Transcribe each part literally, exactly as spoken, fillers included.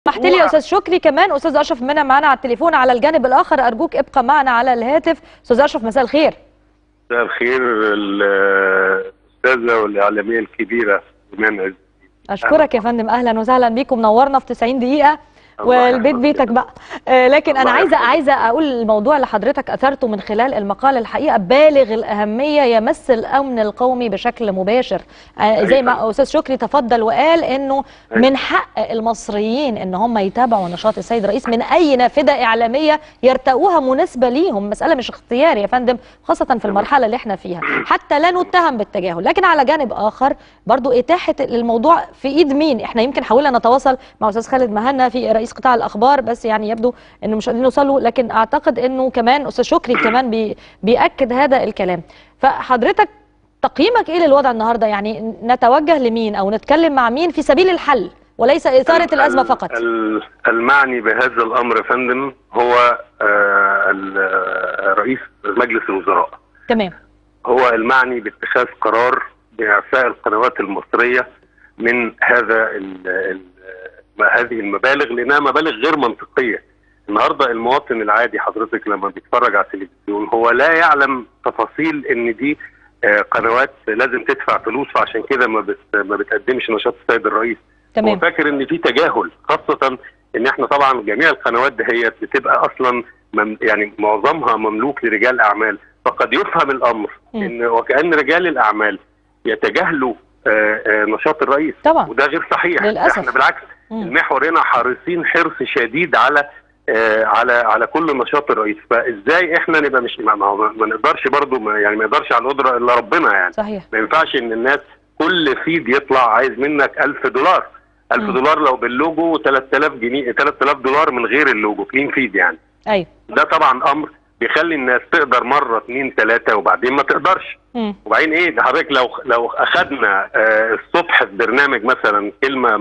سمحت لي يا استاذ شكري، كمان استاذ اشرف منى معانا على التليفون على الجانب الاخر، ارجوك ابقى معنا على الهاتف. استاذ اشرف مساء الخير. مساء الخير الاستاذه والاعلاميه الكبيره ايمان عز. اشكرك يا فندم، اهلا وسهلا بيكم، منورنا في تسعين دقيقة والبيت بيتك بقى. آه لكن انا عايزه عايزه اقول الموضوع اللي حضرتك اثرته من خلال المقال الحقيقه بالغ الاهميه، يمس الامن القومي بشكل مباشر. آه زي ما استاذ شكري تفضل وقال انه من حق المصريين ان هم يتابعوا نشاط السيد الرئيس من اي نافذه اعلاميه يرتقوها مناسبه ليهم، مساله مش اختياري يا فندم، خاصه في المرحله اللي احنا فيها، حتى لا نتهم بالتجاهل. لكن على جانب اخر برضو اتاحه الموضوع في ايد مين؟ احنا يمكن حاولنا نتواصل مع استاذ خالد مهنا في رئيس قطاع الاخبار، بس يعني يبدو انه مش قادرين نوصلوا، لكن اعتقد انه كمان استاذ شكري كمان بي بياكد هذا الكلام. فحضرتك تقييمك ايه للوضع النهارده؟ يعني نتوجه لمين او نتكلم مع مين في سبيل الحل وليس اثاره الازمه فقط؟ المعني بهذا الامر يا فندم هو رئيس مجلس الوزراء. تمام. هو المعني باتخاذ قرار باعفاء القنوات المصريه من هذا ال ال هذه المبالغ، لانها مبالغ غير منطقيه. النهارده المواطن العادي حضرتك لما بيتفرج على التلفزيون هو لا يعلم تفاصيل ان دي قنوات لازم تدفع فلوس، فعشان كده ما بت ما بتقدمش نشاط السيد الرئيس. تمام. هو فاكر ان في تجاهل، خاصه ان احنا طبعا جميع القنوات دهيت بتبقى اصلا يعني معظمها مملوك لرجال اعمال، فقد يفهم الامر م. ان وكأن رجال الاعمال يتجاهلوا آآ آآ نشاط الرئيس طبعا، وده غير صحيح للأسف. احنا بالعكس مم. المحور هنا حريصين حرص شديد على آه على على كل نشاط الرئيس، فازاي احنا نبقى مش ما, ما نقدرش برضو ما يعني ما يقدرش على القدره الا ربنا يعني. صحيح. ما ينفعش ان الناس كل فيد يطلع عايز منك ألف دولار، ألف دولار لو باللوجو ثلاثة آلاف جنيه، ثلاثة آلاف دولار من غير اللوجو كلين فيد يعني. ايوه. ده طبعا امر بيخلي الناس تقدر مره اثنين ثلاثه وبعدين ما تقدرش. مم. وبعدين ايه ده حضرتك لو لو اخذنا آه الصبح في برنامج مثلا كلمه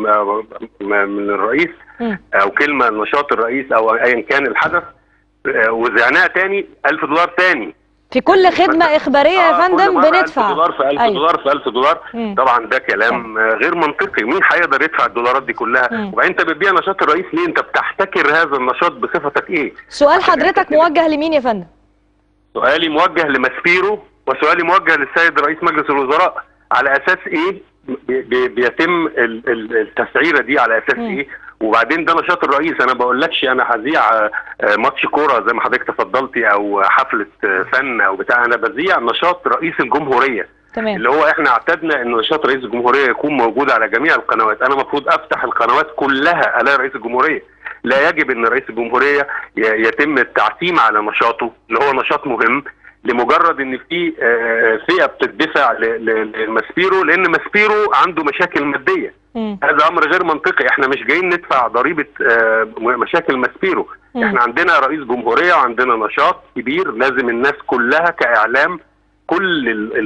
من الرئيس مم. او كلمه نشاط الرئيس او ايا كان الحدث آه وزعناها تاني ألف دولار تاني في كل خدمه اخباريه يا آه فندم بندفع ألف دولار في ألف أيوة. دولار في ألف دولار. مم. طبعا ده كلام آه غير منطقي، مين هيقدر يدفع الدولارات دي كلها؟ وبعدين انت بتبيع نشاط الرئيس ليه؟ انت بتحتكر هذا النشاط بصفتك ايه؟ سؤال حضرتك موجه لمين يا فندم؟ سؤالي موجه لماسبيرو وسؤالي موجه للسيد رئيس مجلس الوزراء. على اساس ايه بي بيتم التسعيره دي؟ على اساس م. ايه؟ وبعدين ده نشاط الرئيس، انا بقولكش انا هذيع ماتش كوره زي ما حضرتك تفضلتي او حفله فن او بتاع، انا بذيع نشاط رئيس الجمهوريه. تمام. اللي هو احنا اعتدنا ان نشاط رئيس الجمهوريه يكون موجود على جميع القنوات، انا المفروض افتح القنوات كلها الاقي رئيس الجمهوريه. لا يجب ان رئيس الجمهوريه يتم التعتيم على نشاطه اللي هو نشاط مهم لمجرد ان في فئه بتدفع لماسبيرو لان ماسبيرو عنده مشاكل ماديه. م. هذا امر غير منطقي، احنا مش جايين ندفع ضريبه مشاكل ماسبيرو. م. احنا عندنا رئيس جمهوريه وعندنا نشاط كبير لازم الناس كلها كاعلام كل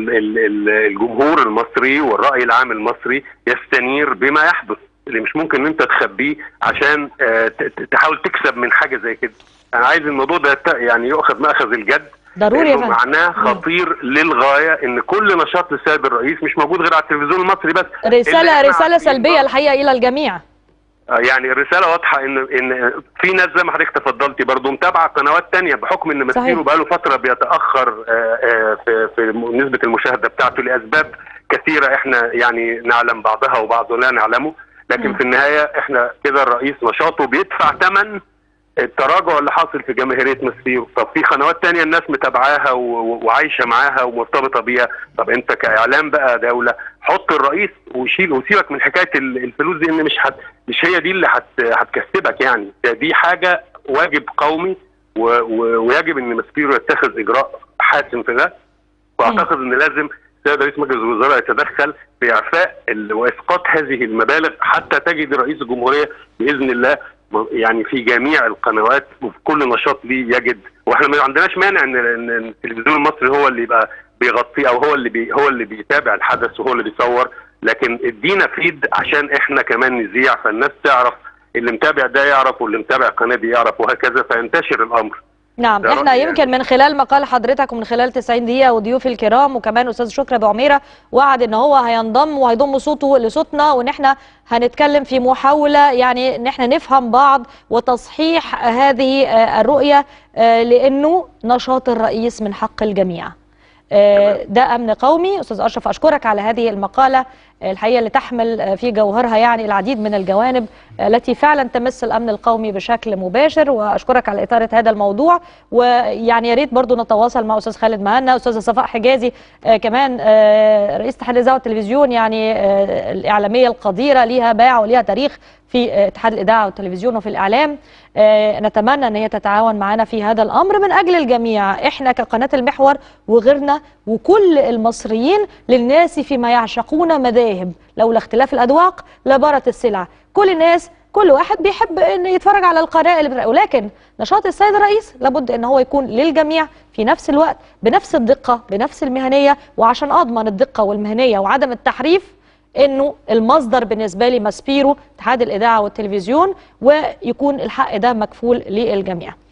الجمهور المصري والراي العام المصري يستنير بما يحدث، اللي مش ممكن ان انت تخبيه عشان تحاول تكسب من حاجه زي كده. انا عايز الموضوع ده يعني يؤخذ ماخذ الجد ضروري يا فندم، معناه خطير مم. للغايه ان كل نشاط للسيد الرئيس مش موجود غير على التلفزيون المصري بس. رساله رساله سلبيه الحقيقه الى الجميع. يعني الرساله واضحه ان ان في ناس زي ما حضرتك تفضلتي برضه متابعه قنوات ثانيه بحكم ان ماسبيرو بقى له فتره بيتاخر في في نسبه المشاهده بتاعته لاسباب كثيره احنا يعني نعلم بعضها وبعض لا نعلمه، لكن م. في النهايه احنا كده الرئيس نشاطه بيدفع ثمن التراجع اللي حاصل في جماهيريه ماسبيرو. طب في قنوات تانية الناس متابعاها وعايشه معاها ومرتبطه بيها، طب انت كاعلام بقى دوله حط الرئيس وشيل وسيبك من حكايه الفلوس دي، ان مش حت مش هي دي اللي هت هتكسبك يعني. دي حاجه واجب قومي و و ويجب ان ماسبيرو يتخذ اجراء حاسم في ده، واعتقد ان لازم السيد رئيس مجلس الوزراء يتدخل في اعفاء واسقاط هذه المبالغ حتى تجد رئيس الجمهوريه باذن الله يعني في جميع القنوات وفي كل نشاط ليه يجد. واحنا ما عندناش مانع ان التلفزيون المصري هو اللي يبقى بيغطيه او هو اللي بي هو اللي بيتابع الحدث وهو اللي بيصور، لكن ادينا فيد عشان احنا كمان نذيع فالناس تعرف، اللي متابع ده يعرف واللي متابع القناه دي يعرف وهكذا فينتشر الامر. نعم، احنا يمكن من خلال مقال حضرتك ومن خلال تسعين دقيقة وضيوفي الكرام وكمان استاذ شكري ابو عميرة وعد ان هو هينضم وهيضم صوته لصوتنا، وان احنا هنتكلم في محاولة يعني ان احنا نفهم بعض وتصحيح هذه الرؤية، لانه نشاط الرئيس من حق الجميع. ده أمن قومي. أستاذ أشرف أشكرك على هذه المقالة الحقيقة اللي تحمل في جوهرها يعني العديد من الجوانب التي فعلا تمس الأمن القومي بشكل مباشر، وأشكرك على إثارة هذا الموضوع. ويعني يا ريت برضو نتواصل مع أستاذ خالد مهنا، أستاذة صفاء حجازي كمان رئيس اتحاد الإذاعة والتلفزيون، يعني الإعلامية القديرة ليها باع وليها تاريخ في اتحاد الإذاعة والتلفزيون وفي الإعلام. نتمنى أن هي تتعاون معنا في هذا الأمر من أجل الجميع، إحنا كقناة المحور وغيرنا وكل المصريين للناس فيما يعشقون مذاهب، لولا اختلاف الأذواق لبارت السلع. كل الناس كل واحد بيحب أن يتفرج على القناة اللي بترأيه، ولكن نشاط السيد الرئيس لابد أن هو يكون للجميع في نفس الوقت بنفس الدقة بنفس المهنية. وعشان أضمن الدقة والمهنية وعدم التحريف، انه المصدر بالنسبه لي ماسبيرو اتحاد الاذاعه والتلفزيون، ويكون الحق ده مكفول للجميع.